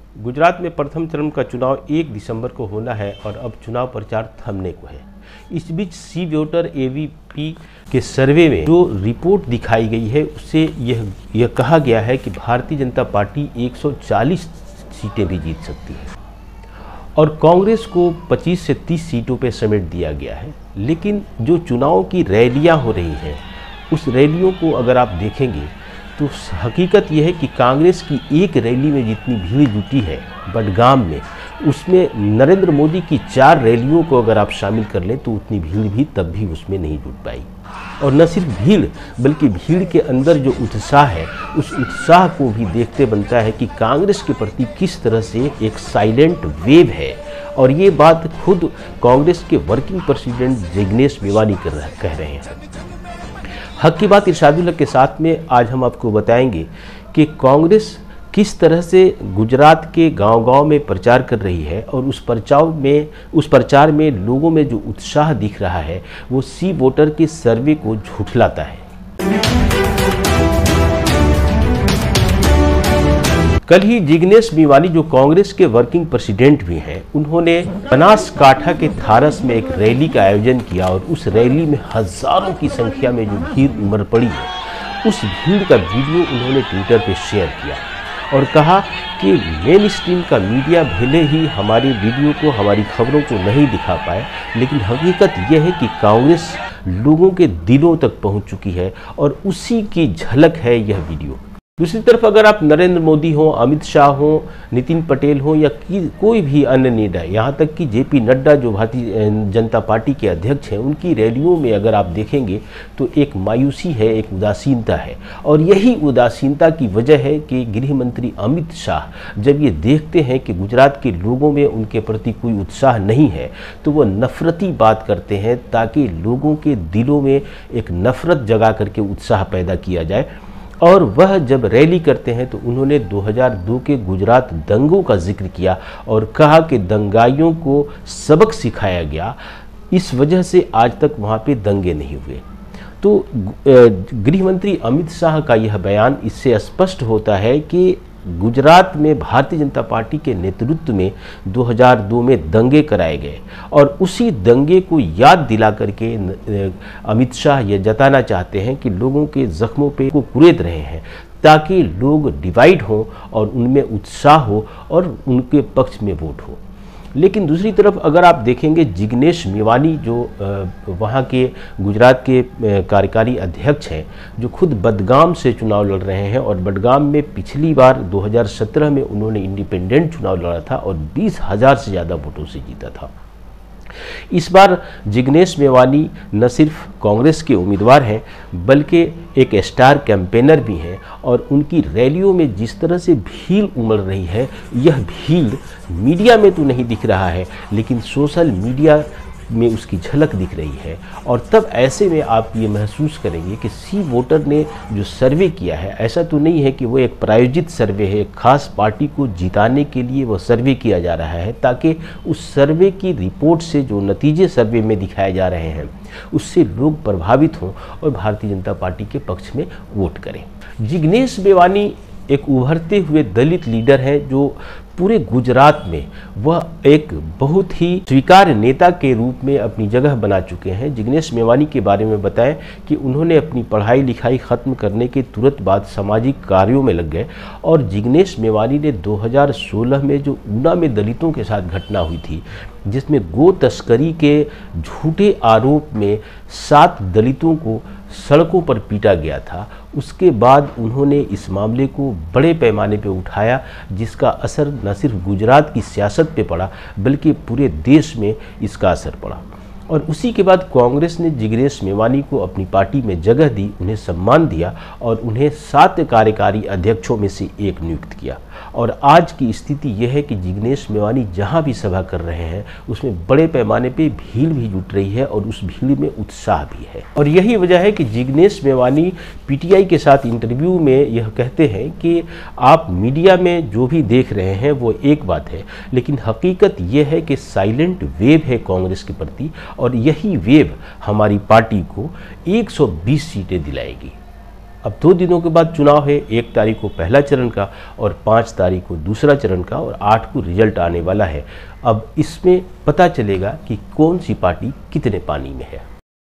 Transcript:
गुजरात में प्रथम चरण का चुनाव 1 दिसंबर को होना है और अब चुनाव प्रचार थमने को है। इस बीच सी वोटर एवीपी के सर्वे में जो रिपोर्ट दिखाई गई है उससे यह कहा गया है कि भारतीय जनता पार्टी 140 सीटें भी जीत सकती है और कांग्रेस को 25 से 30 सीटों पर समेट दिया गया है। लेकिन जो चुनाव की रैलियां हो रही हैं उस रैलियों को अगर आप देखेंगे तो हकीकत यह है कि कांग्रेस की एक रैली में जितनी भीड़ जुटी है बडगाम में, उसमें नरेंद्र मोदी की 4 रैलियों को अगर आप शामिल कर लें तो उतनी भीड़ भी तब भी उसमें नहीं जुट पाई। और न सिर्फ भीड़ बल्कि भीड़ के अंदर जो उत्साह है उस उत्साह को भी देखते बनता है कि कांग्रेस के प्रति किस तरह से एक साइलेंट वेव है। और ये बात खुद कांग्रेस के वर्किंग प्रेसिडेंट जिग्नेश मेवानी कह रहे हैं। हक की बात इरशादुल हक के साथ में आज हम आपको बताएंगे कि कांग्रेस किस तरह से गुजरात के गांव-गांव में प्रचार कर रही है और उस प्रचार में लोगों में जो उत्साह दिख रहा है वो सी वोटर के सर्वे को झुठलाता है। कल ही जिग्नेश मेवानी जो कांग्रेस के वर्किंग प्रेसिडेंट भी हैं, उन्होंने बनासकाठा के थारस में एक रैली का आयोजन किया और उस रैली में हजारों की संख्या में जो भीड़ उमड़ पड़ी है उस भीड़ का वीडियो उन्होंने ट्विटर पे शेयर किया और कहा कि मेन स्ट्रीम का मीडिया भले ही हमारी वीडियो को, हमारी खबरों को नहीं दिखा पाए, लेकिन हकीकत यह है कि कांग्रेस लोगों के दिलों तक पहुंच चुकी है और उसी की झलक है यह वीडियो। दूसरी तरफ अगर आप नरेंद्र मोदी हो, अमित शाह हो, नितिन पटेल हो या कोई भी अन्य लीडर, यहाँ तक कि जेपी नड्डा जो भारतीय जनता पार्टी के अध्यक्ष हैं, उनकी रैलियों में अगर आप देखेंगे तो एक मायूसी है, एक उदासीनता है। और यही उदासीनता की वजह है कि गृह मंत्री अमित शाह जब ये देखते हैं कि गुजरात के लोगों में उनके प्रति कोई उत्साह नहीं है तो वो नफरती बात करते हैं ताकि लोगों के दिलों में एक नफरत जगा करके उत्साह पैदा किया जाए। और वह जब रैली करते हैं तो उन्होंने 2002 के गुजरात दंगों का जिक्र किया और कहा कि दंगाइयों को सबक सिखाया गया, इस वजह से आज तक वहाँ पे दंगे नहीं हुए। तो गृह मंत्री अमित शाह का यह बयान इससे स्पष्ट होता है कि गुजरात में भारतीय जनता पार्टी के नेतृत्व में 2002 में दंगे कराए गए और उसी दंगे को याद दिला करके अमित शाह ये जताना चाहते हैं कि लोगों के जख्मों पे को कुरेद रहे हैं ताकि लोग डिवाइड हों और उनमें उत्साह हो और उनके पक्ष में वोट हो। लेकिन दूसरी तरफ अगर आप देखेंगे जिग्नेश मेवानी जो वहाँ के गुजरात के कार्यकारी अध्यक्ष हैं, जो खुद बडगाम से चुनाव लड़ रहे हैं और बडगाम में पिछली बार 2017 में उन्होंने इंडिपेंडेंट चुनाव लड़ा था और 20,000 से ज़्यादा वोटों से जीता था। इस बार जिग्नेश मेवानी न सिर्फ कांग्रेस के उम्मीदवार हैं बल्कि एक स्टार कैंपेनर भी हैं और उनकी रैलियों में जिस तरह से भीड़ उमड़ रही है, यह भीड़ मीडिया में तो नहीं दिख रहा है लेकिन सोशल मीडिया में उसकी झलक दिख रही है। और तब ऐसे में आप ये महसूस करेंगे कि सी वोटर ने जो सर्वे किया है, ऐसा तो नहीं है कि वो एक प्रायोजित सर्वे है, एक खास पार्टी को जिताने के लिए वो सर्वे किया जा रहा है ताकि उस सर्वे की रिपोर्ट से जो नतीजे सर्वे में दिखाए जा रहे हैं उससे लोग प्रभावित हों और भारतीय जनता पार्टी के पक्ष में वोट करें। जिग्नेश मेवानी एक उभरते हुए दलित लीडर हैं जो पूरे गुजरात में वह एक बहुत ही स्वीकार्य नेता के रूप में अपनी जगह बना चुके हैं। जिग्नेश मेवानी के बारे में बताएं कि उन्होंने अपनी पढ़ाई लिखाई ख़त्म करने के तुरंत बाद सामाजिक कार्यों में लग गए और जिग्नेश मेवानी ने 2016 में जो ऊना में दलितों के साथ घटना हुई थी जिसमें गो तस्करी के झूठे आरोप में 7 दलितों को सड़कों पर पीटा गया था, उसके बाद उन्होंने इस मामले को बड़े पैमाने पर उठाया जिसका असर न सिर्फ गुजरात की सियासत पे पड़ा बल्कि पूरे देश में इसका असर पड़ा। और उसी के बाद कांग्रेस ने जिग्नेश मेवानी को अपनी पार्टी में जगह दी, उन्हें सम्मान दिया और उन्हें 7 कार्यकारी अध्यक्षों में से एक नियुक्त किया। और आज की स्थिति यह है कि जिग्नेश मेवानी जहां भी सभा कर रहे हैं उसमें बड़े पैमाने पे भीड़ भी जुट रही है और उस भीड़ में उत्साह भी है। और यही वजह है कि जिग्नेश मेवानी पीटीआई के साथ इंटरव्यू में यह कहते हैं कि आप मीडिया में जो भी देख रहे हैं वो एक बात है, लेकिन हकीकत यह है कि साइलेंट वेव है कांग्रेस के प्रति और यही वेव हमारी पार्टी को 120 सीटें दिलाएगी। अब 2 दिनों के बाद चुनाव है, 1 तारीख को पहला चरण का और 5 तारीख को दूसरा चरण का और 8 को रिजल्ट आने वाला है। अब इसमें पता चलेगा कि कौन सी पार्टी कितने पानी में है।